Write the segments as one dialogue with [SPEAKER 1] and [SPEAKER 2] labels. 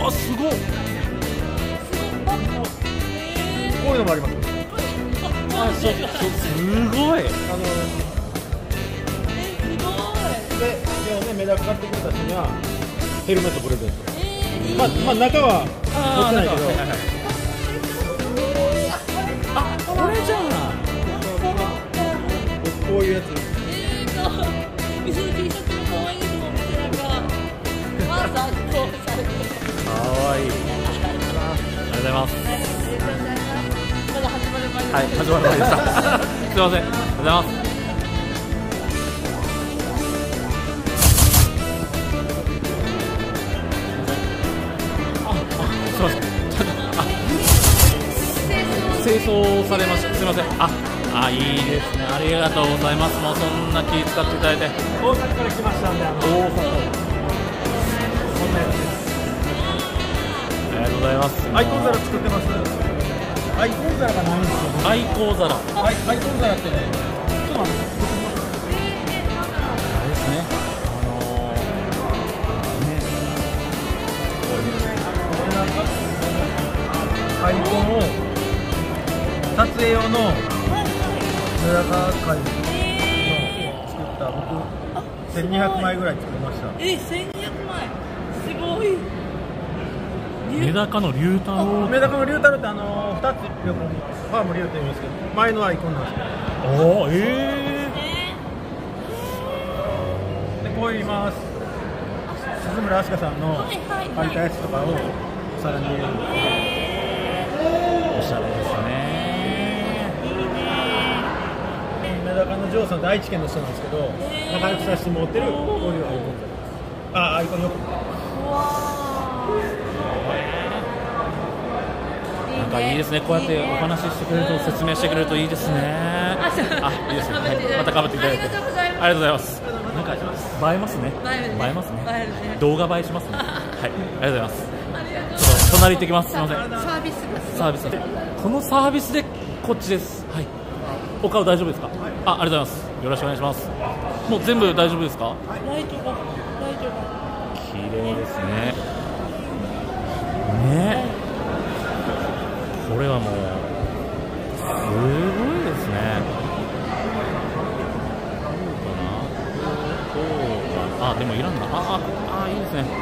[SPEAKER 1] わすごい。
[SPEAKER 2] こういうのもあります。
[SPEAKER 1] あ、すごい。
[SPEAKER 2] で、今日ね、メダカ買ってくれた人にはヘルメットプレゼント。まあ中は持ってないけど、
[SPEAKER 1] あ、これじゃん。
[SPEAKER 2] こういうやつ。
[SPEAKER 3] 水の T シャツも可愛いですもん、背中。まず圧倒されてる。
[SPEAKER 1] かわいい。ありがとうございます。
[SPEAKER 3] まだ始まる前です。
[SPEAKER 1] はい、始まる前でした。すいません。ありがとうございます。すいません。清掃されました。すみません。いいですね。ありがとうございます。もうそんな気使っていただいて。
[SPEAKER 2] 大阪から来ましたんで、大阪。こんなやつです。
[SPEAKER 1] ありがとうございます。
[SPEAKER 2] アイコン皿作ってます。アイコン皿がないんですよね。
[SPEAKER 1] アイコン皿。
[SPEAKER 2] アイコン皿ってね、ちょっと待って。
[SPEAKER 1] あれですね。
[SPEAKER 2] アイコンを撮影用のメダカ界の作った僕1200枚ぐらい作りました。
[SPEAKER 3] 1200枚。すごい。
[SPEAKER 1] メダカの龍太郎。
[SPEAKER 2] メダカの龍太郎って2つ横にファーム龍って言うんですけど、前のアイコンなんですけど。
[SPEAKER 1] おお、
[SPEAKER 2] でこう言います。鈴村飛鳥さんの描いたやつとかをお皿に入れる。
[SPEAKER 1] おしゃれですね。
[SPEAKER 2] メダカのジョーさんって愛知県の人なんですけど、仲良くさせてもらってるこういうアイコンです。アイコンよく。
[SPEAKER 1] なんかいいですね。こうやってお話ししてくれると、説明してくれるといいですね。いいですね。はい、またかぶっていただいて。ありがとうございます。なんか映えますね。映えますね。動画映えしますね。はい、ありがとうございます。ちょっと隣行ってきます。すみません。サービス。このサービスでこっちです。はい。お顔大丈夫ですか。ありがとうございます。よろしくお願いします。もう全部大丈夫ですか。
[SPEAKER 3] ライトが
[SPEAKER 1] 綺麗ですね。ね。これはもうすごいですね。どうかな。でもいらんな。いいですね。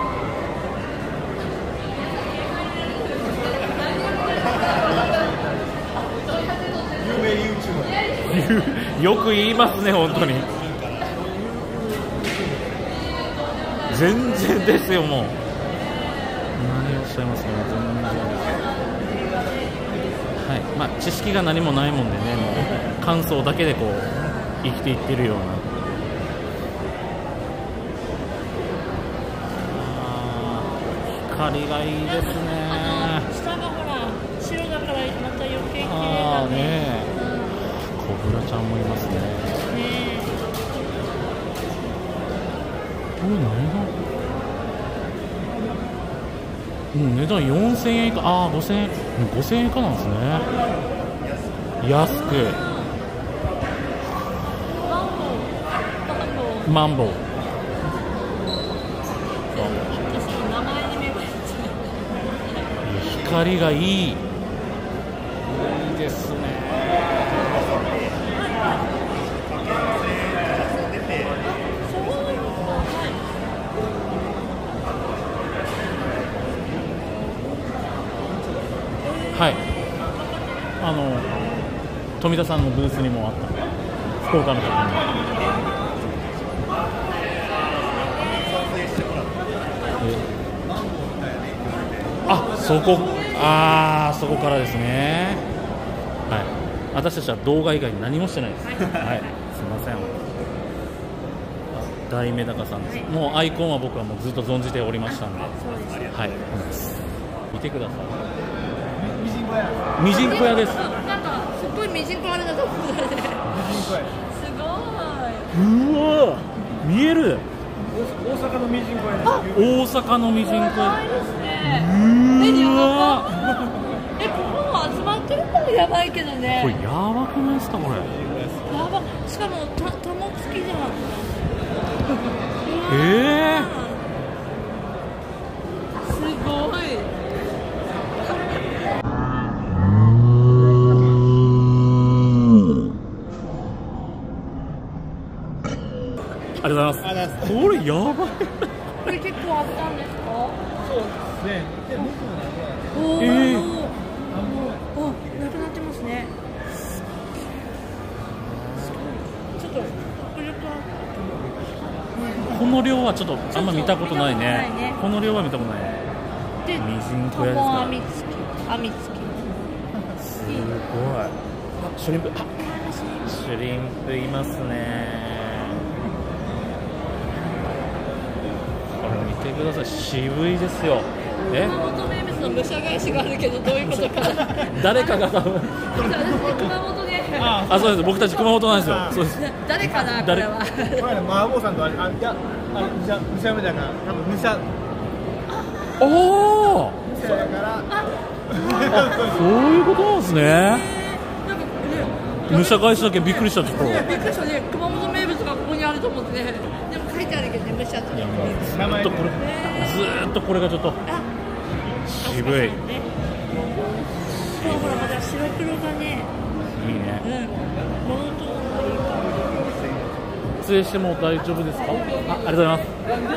[SPEAKER 2] 有名 YouTuber。
[SPEAKER 1] よく言いますね、本当に。全然ですよ、もう。何をおっしゃいますかね、全然。はい、まあ知識が何もないもんでね、もう感想だけでこう生きていってるような。光がいいですね。
[SPEAKER 3] 下がほら白だからまた余計綺麗だね。
[SPEAKER 1] コブラちゃんもいますね。これ何が？値段4000円以下、5000円、5000円以下なんですね。安く。マンボウ。光がいい。いいですね。はい。富田さんのブースにもあった福岡の時に。そこからですね。はい。私たちは動画以外に何もしてないです。はい。すみません。大メダカさんです。もうアイコンは僕はもうずっと存じておりましたんで。はい。見てください。ミジンコ屋です。
[SPEAKER 3] なんかすっごいミジンコあるなと思って。すごい。
[SPEAKER 1] うわ、見える。
[SPEAKER 2] 大阪のミジンコ屋。
[SPEAKER 1] 大阪のミジンコ屋。
[SPEAKER 3] ここも集まってるからやばいけどね。
[SPEAKER 1] これやばくないですか、これ。
[SPEAKER 3] やば。しかも玉付きじゃん。すごい。
[SPEAKER 1] ありがとうございます。これやばい。
[SPEAKER 3] これ結構あったんですか？
[SPEAKER 2] そうですね。で、僕も
[SPEAKER 3] おお、なくなってますね。ちょっと迫力ある。
[SPEAKER 1] この量はちょっとあんま見たことないね。この量は見たことない。
[SPEAKER 3] で、
[SPEAKER 1] ミジンコ屋ですか。
[SPEAKER 3] 網付き。
[SPEAKER 1] すごい。シュリンプ、シュリンプいますね。これ見てください、渋いですよ。
[SPEAKER 3] 熊本名物の武者返しがあるけど、どういうことか。
[SPEAKER 1] 誰かが多分。
[SPEAKER 3] 熊本で。
[SPEAKER 1] そうです。僕たち熊本なんですよ。そうです。
[SPEAKER 3] 誰かな、これは。
[SPEAKER 2] 麻婆さんと武者目だから、多分武者。
[SPEAKER 1] おお。
[SPEAKER 2] 武者だから。
[SPEAKER 1] そういうことなんですね。武者返しだけびっくりしたところ。
[SPEAKER 3] びっくりしたね。熊本名物がここにあると思ってね。でも書いてあるけどね、武者って。
[SPEAKER 1] ずーっとこれがちょっと渋い。
[SPEAKER 3] ほらまだ白黒がね。
[SPEAKER 1] いいね。
[SPEAKER 3] モノトーンがいいから。
[SPEAKER 1] 撮影しても大丈夫ですか？ありがとうございます。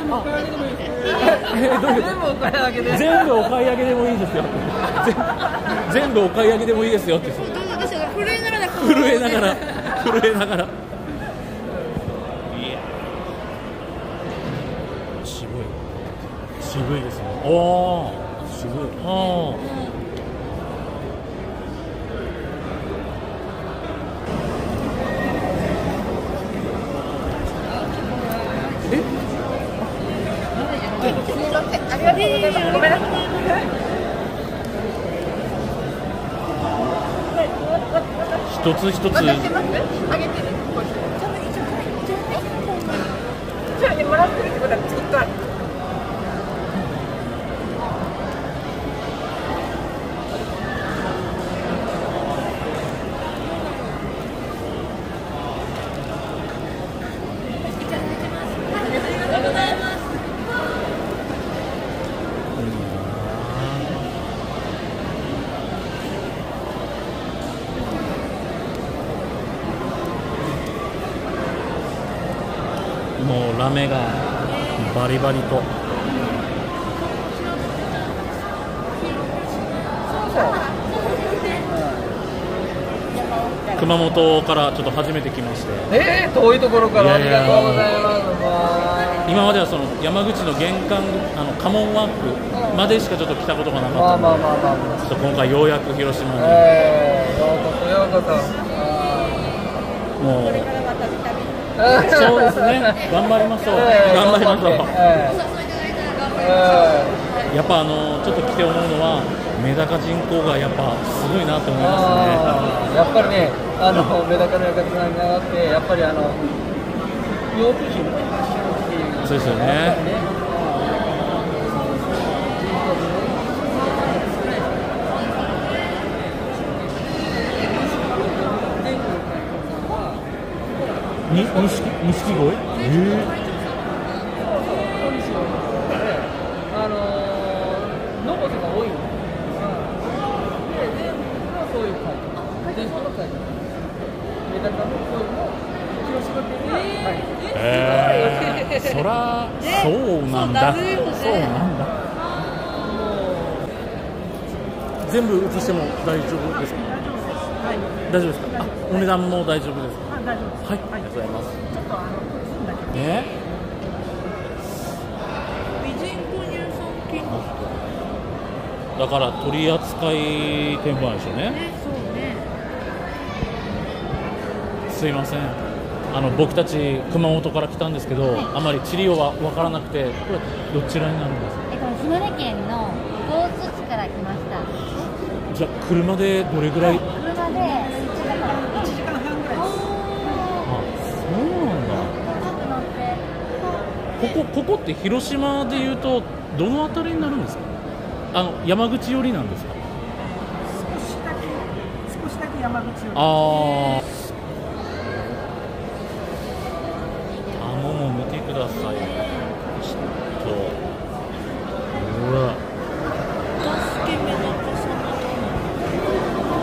[SPEAKER 1] 全部お買い上げでもいいですよ。全部お買い上げでもいいですよって。
[SPEAKER 3] 震えながら。
[SPEAKER 1] 渋いですね。おお、渋い。
[SPEAKER 3] ありがとうございます。ごめんなさい。
[SPEAKER 1] 一つ一つ。
[SPEAKER 3] あげてる。じゃあね、もらってるってことはずっとある。
[SPEAKER 1] もうラメがバリバリと。熊本からちょっと初めて来まして。
[SPEAKER 2] 遠いところからありがとうございます。
[SPEAKER 1] 今まではその山口の玄関家紋ワークまでしかちょっと来たことがなかったので、ちょっと今回ようやく広島に。
[SPEAKER 2] ようこそ。
[SPEAKER 1] もうそうですね。頑張りましょう。やっぱちょっと来て思うのはメダカ人口がやっぱすごいなって思いますね。
[SPEAKER 2] やっぱりね、メダカの館があって、やっぱり養父人っていう。
[SPEAKER 1] そうですよね。錦鯉？
[SPEAKER 2] ノコとか多いの。で、全部はそういう会。全部の会。メダカの声も広島県に。
[SPEAKER 1] そらそうなんだ。そうなんだ。全部移しても大丈夫ですか？大丈夫ですか？お値段も大丈夫ですか？
[SPEAKER 2] 大丈夫です。
[SPEAKER 1] はい、ありがとうございます。
[SPEAKER 2] ちょっと
[SPEAKER 1] ね。
[SPEAKER 3] ミジンコ乳酸菌。
[SPEAKER 1] だから取り扱い店舗なんでしょうね。
[SPEAKER 3] そうね。
[SPEAKER 1] すいません。僕たち熊本から来たんですけど、あまり地理は分からなくて、これどちらになるんですか？
[SPEAKER 4] 島根県の江津市から来ました。
[SPEAKER 1] じゃあ車でどれぐらい？
[SPEAKER 4] 車で1時間半ぐらいです。
[SPEAKER 1] そうなんだ。ここって広島でいうとどの辺りになるんですか？山口寄りなんですか？
[SPEAKER 2] 少しだけ山口寄り。
[SPEAKER 1] も見てください。ちょっとうわ。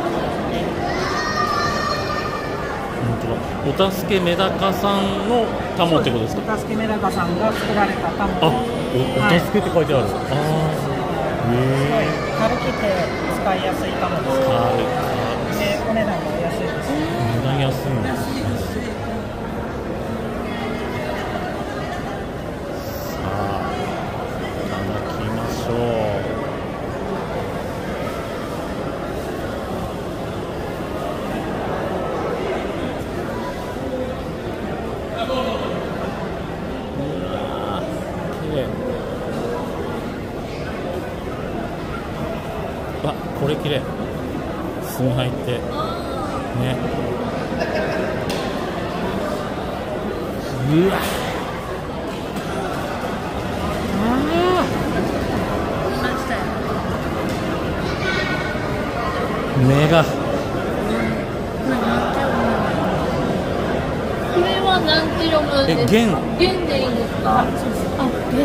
[SPEAKER 1] お助けメダカさんのタモってことですか。
[SPEAKER 2] お助けメダカさんが作られたタモ。
[SPEAKER 1] あ、お助けって書いてある。ああ、
[SPEAKER 2] すごい軽くて使いやすいタモです。で、お値段も安いです。
[SPEAKER 1] 値段安いんです。さあ、いただきましょう。わ、これ綺麗。炭入ってね。うわ。目が。
[SPEAKER 3] これは何キロ分ですか。
[SPEAKER 1] 弦
[SPEAKER 3] でいいんですか。あ、弦。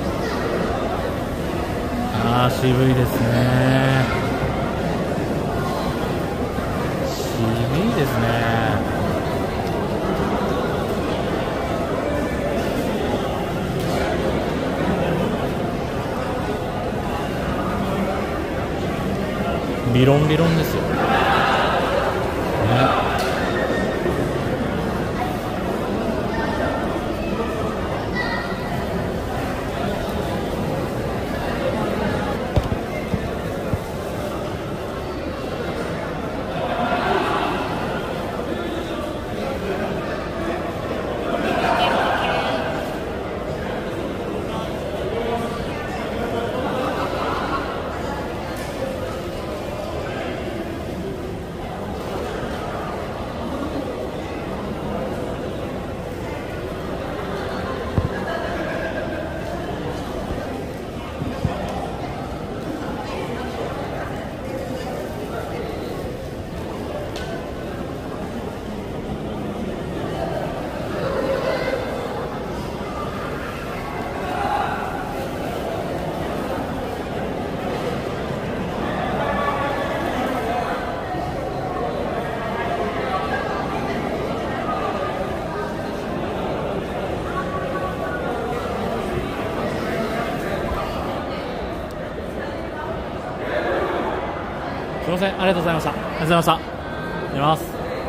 [SPEAKER 1] ああ、渋いですね。渋いですね。ビロンビロンですよ。ね。すみません、ありがとうございました。ありがとうございました。見ます。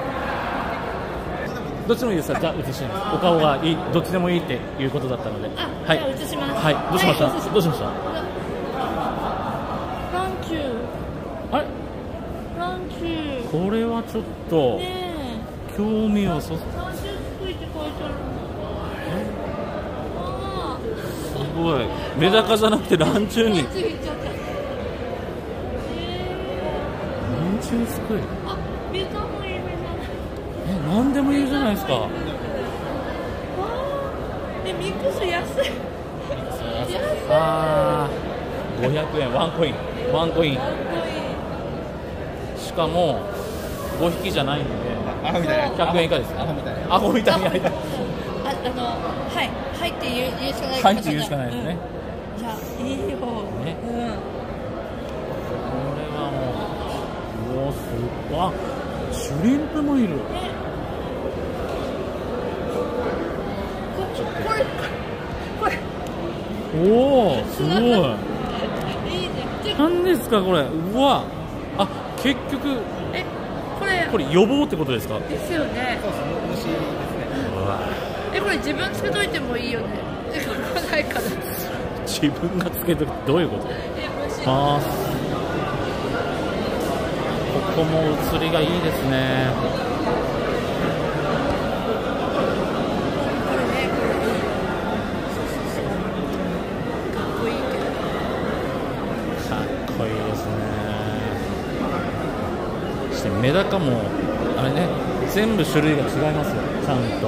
[SPEAKER 1] どっちでもいいですか。じゃあ映してみます。お顔がいい、どっちでもいいっていうことだったので。はい。
[SPEAKER 3] じゃあ映します。
[SPEAKER 1] はい。どうしました。
[SPEAKER 3] はい、
[SPEAKER 1] どうしました。
[SPEAKER 3] ランチュー。
[SPEAKER 1] あれ。
[SPEAKER 3] ランチュー。
[SPEAKER 1] これはちょっと。
[SPEAKER 3] ねえ。
[SPEAKER 1] 興味をそ。
[SPEAKER 3] ランチュー作りって書いてある。ああ。
[SPEAKER 1] すごい。メダカじゃなくてランチューに。すごい。
[SPEAKER 3] あ、メダもいるじゃない。
[SPEAKER 1] 何でもいいじゃないですか。わ
[SPEAKER 3] ー、ミックス安い。
[SPEAKER 1] ああ、500円ワンコイン、ワンコイン。しかも5匹じゃないんで、100円以下です。アホみたいな。アホみたいな。はい
[SPEAKER 3] って言うしかない。
[SPEAKER 1] はいって言うしかないですね。
[SPEAKER 3] じゃあいいよ。ね。
[SPEAKER 1] すごい。あ、シュリンプもいる。おお、すごい。何ですかこれ。うわ。あ、結局。これ予防ってことですか。
[SPEAKER 3] ですよね。そうそう、虫ですね。これ自分つけといてもいいよね。来ないから。
[SPEAKER 1] 自分がつけとく、どういうこと。ああ。ここも映りがいいですね。
[SPEAKER 3] かっこいいけど。
[SPEAKER 1] かっこいいですね。そしてメダカもあれね、全部種類が違いますよ、ちゃんと。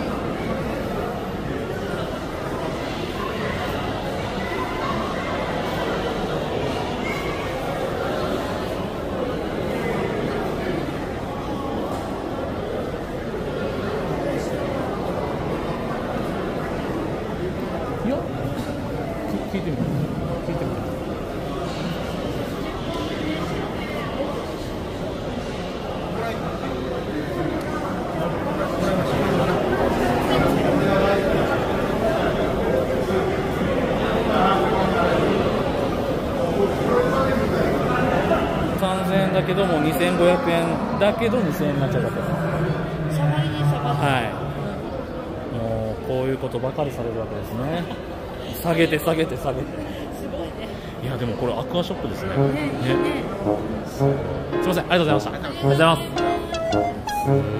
[SPEAKER 1] 聞いてみる。聞いてみる。 けども2500円だけど2000円になっちゃうかと。
[SPEAKER 3] 下がりに下がって、
[SPEAKER 1] はい、もうこういうことばかりされるわけですね。下げて下げて下げて。
[SPEAKER 3] すごいね。
[SPEAKER 1] いやでもこれアクアショップですね。
[SPEAKER 3] ね。
[SPEAKER 1] すみません、ありがとうございました。ありがとうございます。